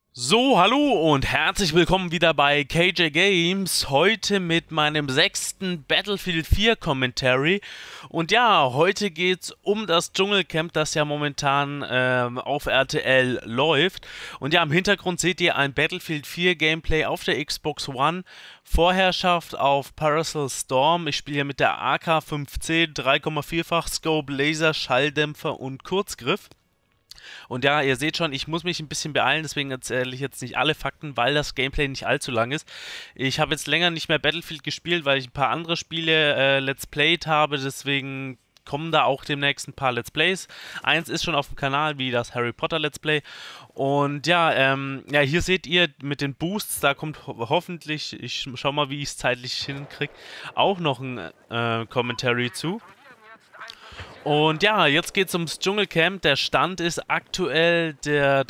So, hallo und herzlich willkommen wieder bei KJ Games. Heute mit meinem sechsten Battlefield 4 Commentary. Und ja, heute geht's um das Dschungelcamp, das ja momentan auf RTL läuft. Und ja, im Hintergrund seht ihr ein Battlefield 4 Gameplay auf der Xbox One. Vorherrschaft auf Parasol Storm. Ich spiele hier mit der AK-15, 3,4-fach Scope, Laser, Schalldämpfer und Kurzgriff. Und ja, ihr seht schon, ich muss mich ein bisschen beeilen, deswegen erzähle ich jetzt nicht alle Fakten, weil das Gameplay nicht allzu lang ist. Ich habe jetzt länger nicht mehr Battlefield gespielt, weil ich ein paar andere Spiele Let's Played habe, deswegen kommen da auch demnächst ein paar Let's Plays. Eins ist schon auf dem Kanal, wie das Harry Potter Let's Play. Und ja, ja, hier seht ihr mit den Boosts, da kommt hoffentlich, ich schau mal, wie ich es zeitlich hinkriege, auch noch ein Commentary zu. Und ja, jetzt geht's ums Dschungelcamp. Der Stand ist aktuell der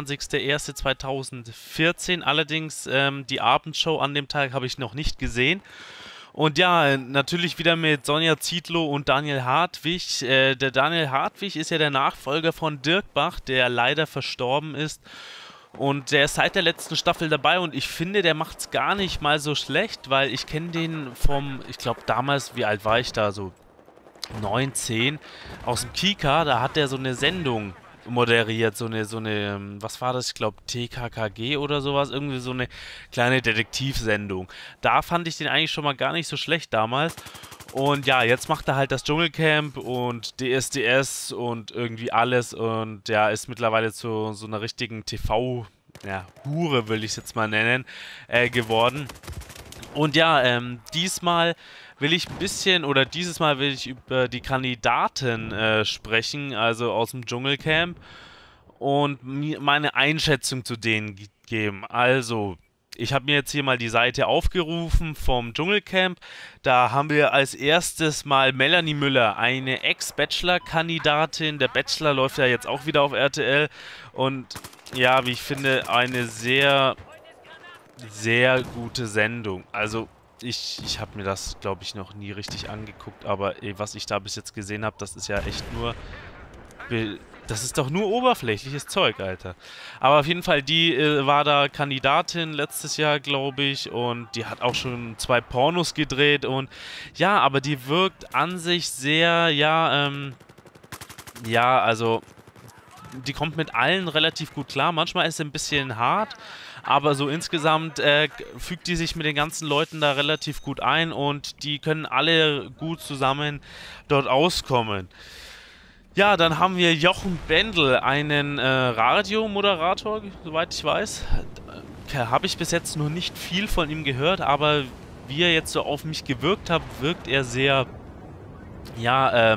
23.01.2014. Allerdings die Abendshow an dem Tag habe ich noch nicht gesehen. Und ja, natürlich wieder mit Sonja Zietlow und Daniel Hartwig. Der Daniel Hartwig ist ja der Nachfolger von Dirk Bach, der leider verstorben ist. Und der ist seit der letzten Staffel dabei und ich finde, der macht's gar nicht mal so schlecht, weil ich kenne den vom, ich glaube damals, wie alt war ich da, so 19 aus dem Kika, da hat er so eine Sendung moderiert, was war das? Ich glaube TKKG oder sowas, irgendwie so eine kleine Detektivsendung. Da fand ich den eigentlich schon mal gar nicht so schlecht damals. Und ja, jetzt macht er halt das Dschungelcamp und DSDS und irgendwie alles und ja, ist mittlerweile zu so einer richtigen TV, ja, Hure will ich es jetzt mal nennen, geworden. Und ja, diesmal will ich ein bisschen, oder dieses Mal will ich über die Kandidaten sprechen, also aus dem Dschungelcamp und meine Einschätzung zu denen geben. Also, ich habe mir jetzt hier mal die Seite aufgerufen vom Dschungelcamp. Da haben wir als erstes mal Melanie Müller, eine Ex-Bachelor-Kandidatin. Der Bachelor läuft ja jetzt auch wieder auf RTL und ja, wie ich finde, eine sehr gute Sendung. Also ich habe mir das, glaube ich, noch nie richtig angeguckt, aber ey, was ich da bis jetzt gesehen habe, das ist ja echt nur... Das ist doch nur oberflächliches Zeug, Alter. Aber auf jeden Fall, die war da Kandidatin letztes Jahr, glaube ich, und die hat auch schon 2 Pornos gedreht und ja, aber die wirkt an sich sehr, ja, ja, also die kommt mit allen relativ gut klar. Manchmal ist sie ein bisschen hart, aber so insgesamt fügt die sich mit den ganzen Leuten da relativ gut ein und die können alle gut zusammen dort auskommen. Ja, dann haben wir Jochen Bendel, einen Radiomoderator, soweit ich weiß. Habe ich bis jetzt noch nicht viel von ihm gehört, aber wie er jetzt so auf mich gewirkt hat, wirkt er sehr, ja,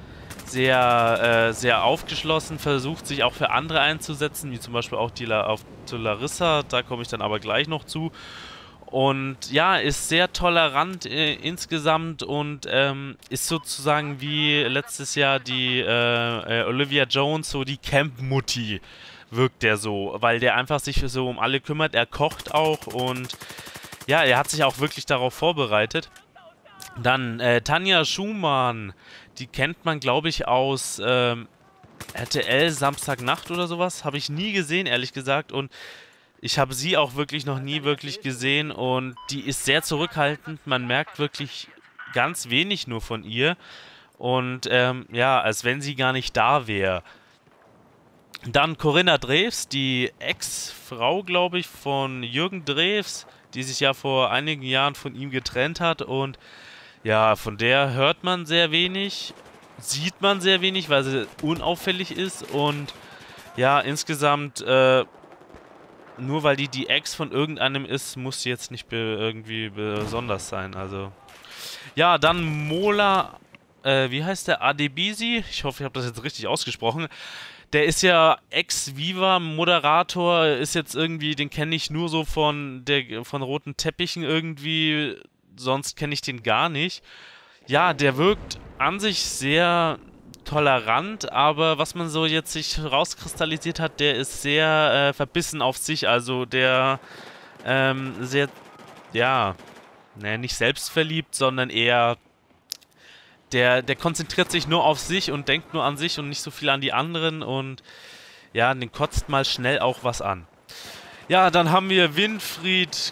sehr aufgeschlossen, versucht sich auch für andere einzusetzen, wie zum Beispiel auch zu Larissa, da komme ich dann aber gleich noch zu. Und ja, ist sehr tolerant insgesamt und ist sozusagen wie letztes Jahr die Olivia Jones, so die Camp-Mutti wirkt der so, weil der einfach sich so um alle kümmert, er kocht auch und ja, er hat sich auch wirklich darauf vorbereitet. Dann Tanja Schumann, die kennt man, glaube ich, aus RTL Samstagnacht oder sowas. Habe ich nie gesehen, ehrlich gesagt. Und ich habe sie auch wirklich noch nie wirklich gesehen. Und die ist sehr zurückhaltend. Man merkt wirklich ganz wenig nur von ihr. Und ja, als wenn sie gar nicht da wäre. Dann Corinna Drews, die Ex-Frau, glaube ich, von Jürgen Drews, die sich ja vor einigen Jahren von ihm getrennt hat. Und ja, von der hört man sehr wenig, sieht man sehr wenig, weil sie unauffällig ist und ja, insgesamt, nur weil die Ex von irgendeinem ist, muss sie jetzt nicht irgendwie besonders sein, also. Ja, dann Mola, wie heißt der? Adebisi? Ich hoffe, ich habe das jetzt richtig ausgesprochen. Der ist ja Ex-Viva-Moderator, ist jetzt irgendwie, den kenne ich nur so von roten Teppichen irgendwie, sonst kenne ich den gar nicht. Ja, der wirkt an sich sehr tolerant, aber was man so jetzt sich rauskristallisiert hat, der ist sehr verbissen auf sich, also der sehr, ja, ne, nicht selbstverliebt, sondern eher der konzentriert sich nur auf sich und denkt nur an sich und nicht so viel an die anderen und ja, den kotzt mal schnell auch was an. Ja, dann haben wir Winfried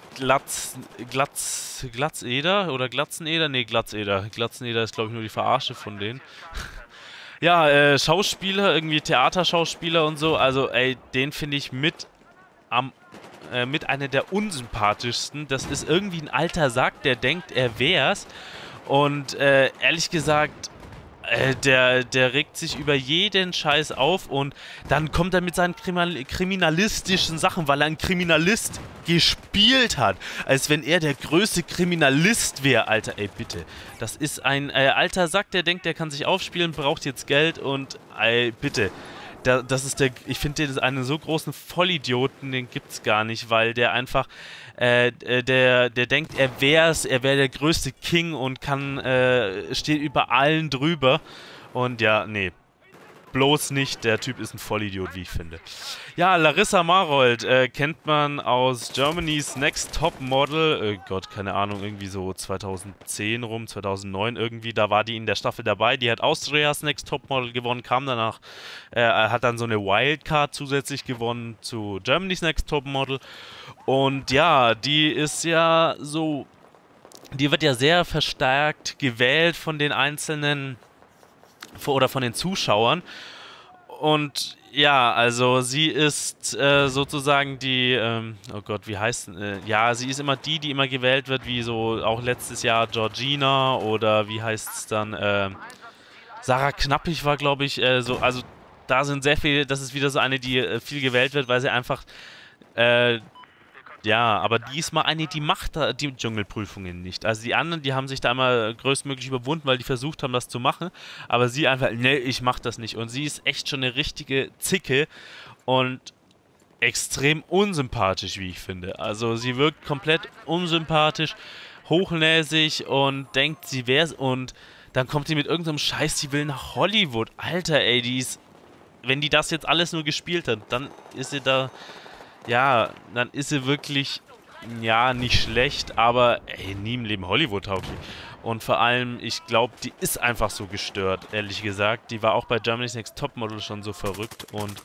Glatzeder oder Glatzeneder? Nee, Glatzeder. Glatzeneder ist, glaube ich, nur die Verarsche von denen. Ja, Schauspieler, irgendwie Theaterschauspieler und so. Also, ey, den finde ich am, mit einer der unsympathischsten. Das ist irgendwie ein alter Sack, der denkt, er wär's. Und ehrlich gesagt, der regt sich über jeden Scheiß auf und dann kommt er mit seinen kriminalistischen Sachen, weil er ein Kriminalist gespielt hat. Als wenn er der größte Kriminalist wäre, Alter. Ey, bitte. Das ist ein alter Sack, der denkt, der kann sich aufspielen, braucht jetzt Geld und, ey, bitte. Das ist ich finde den einen so großen Vollidioten, den gibt's gar nicht, weil der einfach, der denkt, er wäre der größte King und steht über allen drüber. Und ja, nee, bloß nicht, der Typ ist ein Vollidiot, wie ich finde. Ja, Larissa Marold kennt man aus Germany's Next Top Model. Gott, keine Ahnung, irgendwie so 2010 rum, 2009 irgendwie. Da war die in der Staffel dabei. Die hat Austrias Next Top Model gewonnen, kam danach, hat dann so eine Wildcard zusätzlich gewonnen zu Germany's Next Top Model. Und ja, die ist ja so, die wird ja sehr verstärkt gewählt von den einzelnen oder von den Zuschauern. Und ja, also sie ist sozusagen die, oh Gott, wie heißt, ja, sie ist immer die immer gewählt wird, wie so auch letztes Jahr Georgina oder wie heißt es dann, Sarah Knappig war, glaube ich, also da sind sehr viele, das ist wieder so eine, die viel gewählt wird, weil sie einfach, ja, aber diesmal eine, die macht die Dschungelprüfungen nicht. Also die anderen, die haben sich da immer größtmöglich überwunden, weil die versucht haben, das zu machen. Aber sie einfach, nee, ich mach das nicht. Und sie ist echt schon eine richtige Zicke und extrem unsympathisch, wie ich finde. Also sie wirkt komplett unsympathisch, hochnäsig und denkt, sie wär's. Und dann kommt sie mit irgendeinem Scheiß, die will nach Hollywood. Alter, ey, wenn die das jetzt alles nur gespielt hat, dann ist sie da... Ja, dann ist sie wirklich, ja, nicht schlecht, aber ey, nie im Leben Hollywood-tauglich. Und vor allem, ich glaube, die ist einfach so gestört, ehrlich gesagt. Die war auch bei Germany's Next Topmodel schon so verrückt und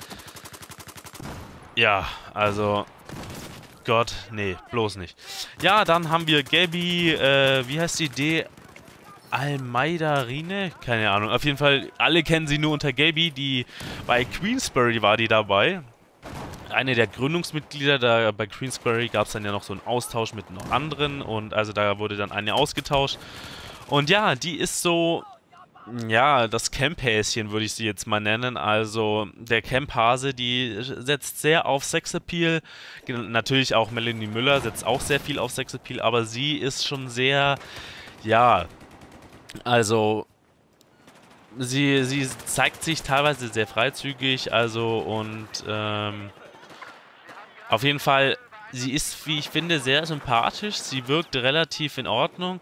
ja, also Gott, nee, bloß nicht. Ja, dann haben wir Gabby, wie heißt die? Almeidarine? Keine Ahnung. Auf jeden Fall, alle kennen sie nur unter Gabby. Bei Queensberry war die dabei. Eine der Gründungsmitglieder, da bei Queensberry gab es dann ja noch so einen Austausch mit noch anderen und also da wurde dann eine ausgetauscht. Und ja, die ist so, ja, das Camp-Häschen würde ich sie jetzt mal nennen. Also der Camp-Hase, die setzt sehr auf Sexappeal. Natürlich auch Melanie Müller setzt auch sehr viel auf Sexappeal, aber sie ist schon sehr, ja, also... Sie zeigt sich teilweise sehr freizügig, also und auf jeden Fall, sie ist, wie ich finde, sehr sympathisch. Sie wirkt relativ in Ordnung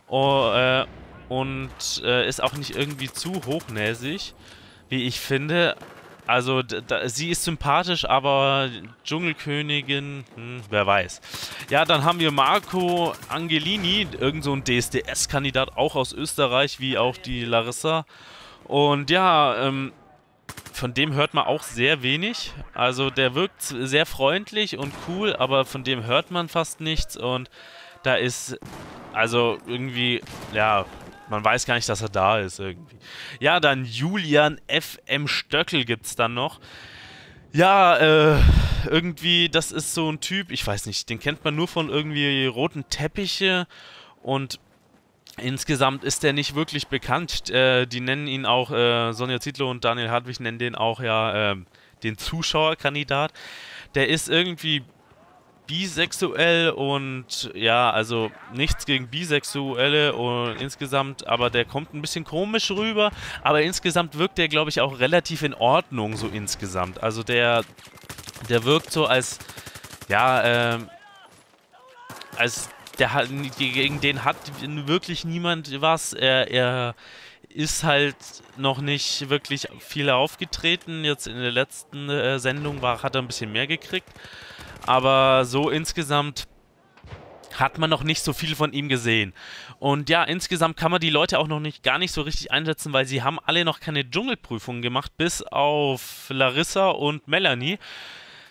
und ist auch nicht irgendwie zu hochnäsig, wie ich finde. Also, sie ist sympathisch, aber Dschungelkönigin, wer weiß. Ja, dann haben wir Marco Angelini, irgend so ein DSDS-Kandidat, auch aus Österreich, wie auch die Larissa. Und ja, von dem hört man auch sehr wenig. Also der wirkt sehr freundlich und cool, aber von dem hört man fast nichts. Und da ist, also irgendwie, ja, man weiß gar nicht, dass er da ist irgendwie. Ja, dann Julian F.M. Stöckel gibt's dann noch. Ja, irgendwie, das ist so ein Typ, ich weiß nicht, den kennt man nur von irgendwie roten Teppiche und insgesamt ist der nicht wirklich bekannt. Die nennen ihn auch, Sonja Zietlow und Daniel Hartwig nennen den auch ja den Zuschauerkandidat. Der ist irgendwie bisexuell und ja, also nichts gegen Bisexuelle und insgesamt, aber der kommt ein bisschen komisch rüber, aber insgesamt wirkt der, glaube ich, auch relativ in Ordnung, so insgesamt. Also der wirkt so als, ja, als gegen den hat wirklich niemand was. Er ist halt noch nicht wirklich viel aufgetreten. Jetzt in der letzten Sendung hat er ein bisschen mehr gekriegt. Aber so insgesamt hat man noch nicht so viel von ihm gesehen. Und ja, insgesamt kann man die Leute auch noch gar nicht so richtig einschätzen, weil sie haben alle noch keine Dschungelprüfungen gemacht, bis auf Larissa und Melanie.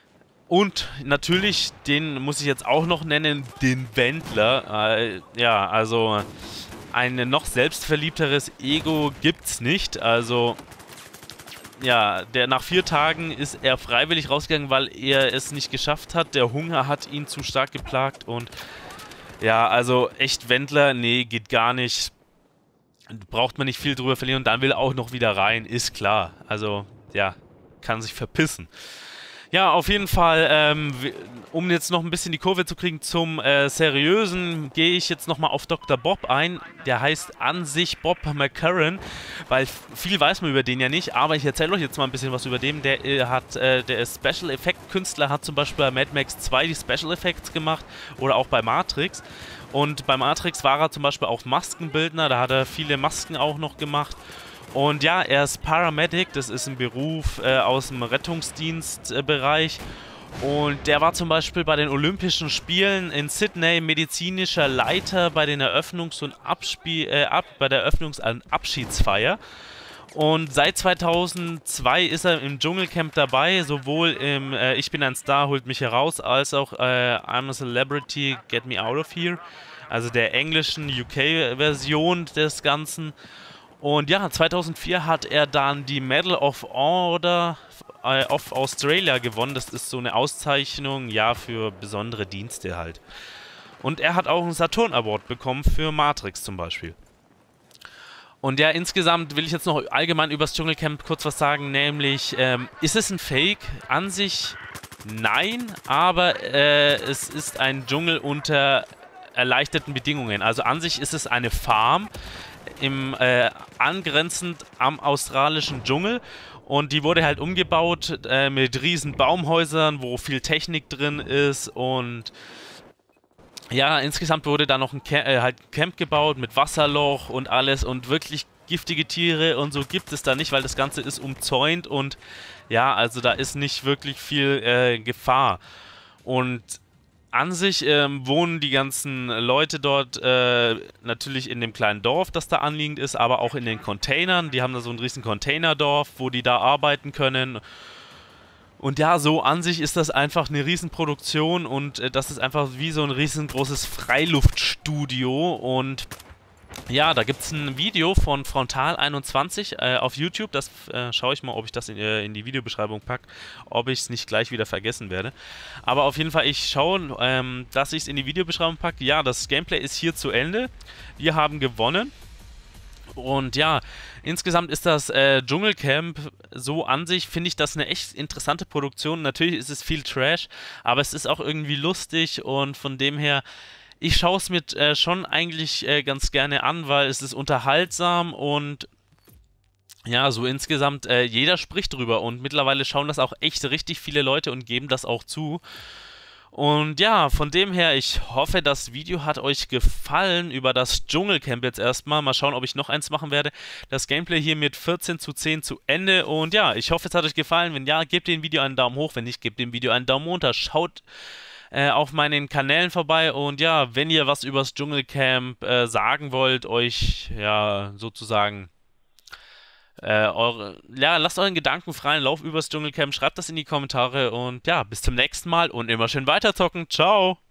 Und natürlich, den muss ich jetzt auch noch nennen, den Wendler. Ja, also ein noch selbstverliebteres Ego gibt's nicht. Also ja, nach 4 Tagen ist er freiwillig rausgegangen, weil er es nicht geschafft hat. Der Hunger hat ihn zu stark geplagt und ja, also echt Wendler, nee, geht gar nicht. Braucht man nicht viel drüber verlieren und dann will er auch noch wieder rein, ist klar. Also ja, kann sich verpissen. Ja, auf jeden Fall, um jetzt noch ein bisschen die Kurve zu kriegen zum Seriösen, gehe ich jetzt nochmal auf Dr. Bob ein. Der heißt an sich Bob McCarran, weil viel weiß man über den ja nicht, aber ich erzähle euch jetzt mal ein bisschen was über den. Der ist Special Effect Künstler, hat zum Beispiel bei Mad Max 2 die Special Effects gemacht oder auch bei Matrix. Und bei Matrix war er zum Beispiel auch Maskenbildner, da hat er viele Masken auch noch gemacht. Und ja, er ist Paramedic, das ist ein Beruf aus dem Rettungsdienstbereich. Und der war zum Beispiel bei den Olympischen Spielen in Sydney medizinischer Leiter bei den bei der Eröffnungs- und Abschiedsfeier. Und seit 2002 ist er im Dschungelcamp dabei, sowohl im Ich bin ein Star, holt mich heraus, als auch I'm a Celebrity, Get Me Out of Here. Also der englischen UK-Version des Ganzen. Und ja, 2004 hat er dann die Medal of Order of Australia gewonnen. Das ist so eine Auszeichnung, ja, für besondere Dienste halt. Und er hat auch einen Saturn Award bekommen für Matrix zum Beispiel. Und ja, insgesamt will ich jetzt noch allgemein über das Dschungelcamp kurz was sagen, nämlich, ist es ein Fake? An sich nein, aber es ist ein Dschungel unter erleichterten Bedingungen. Also an sich ist es eine Farm, angrenzend am australischen Dschungel und die wurde halt umgebaut mit riesen Baumhäusern, wo viel Technik drin ist und ja, insgesamt wurde da noch ein Camp gebaut mit Wasserloch und alles und wirklich giftige Tiere und so gibt es da nicht, weil das Ganze ist umzäunt und ja, also da ist nicht wirklich viel Gefahr. Und an sich wohnen die ganzen Leute dort natürlich in dem kleinen Dorf, das da anliegend ist, aber auch in den Containern. Die haben da so ein riesen Containerdorf, wo die da arbeiten können. Und ja, so an sich ist das einfach eine Riesenproduktion und das ist einfach wie so ein riesengroßes Freiluftstudio und ja, da gibt es ein Video von Frontal21 auf YouTube. Das schaue ich mal, ob ich das in die Videobeschreibung packe, ob ich es nicht gleich wieder vergessen werde. Aber auf jeden Fall, ich schaue, dass ich es in die Videobeschreibung packe. Ja, das Gameplay ist hier zu Ende. Wir haben gewonnen. Und ja, insgesamt ist das Dschungelcamp so an sich, finde ich das eine echt interessante Produktion. Natürlich ist es viel Trash, aber es ist auch irgendwie lustig und von dem her... Ich schaue es mir schon eigentlich ganz gerne an, weil es ist unterhaltsam und ja, so insgesamt jeder spricht drüber und mittlerweile schauen das auch echt richtig viele Leute und geben das auch zu. Und ja, von dem her, ich hoffe, das Video hat euch gefallen über das Dschungelcamp jetzt erstmal. Mal schauen, ob ich noch eins machen werde. Das Gameplay hier mit 14:10 zu Ende und ja, ich hoffe, es hat euch gefallen. Wenn ja, gebt dem Video einen Daumen hoch, wenn nicht, gebt dem Video einen Daumen runter. Schaut auf meinen Kanälen vorbei und ja, wenn ihr was übers Dschungelcamp sagen wollt, euch ja sozusagen lasst euren Gedanken freien Lauf übers Dschungelcamp, schreibt das in die Kommentare und ja, bis zum nächsten Mal und immer schön weiterzocken. Ciao!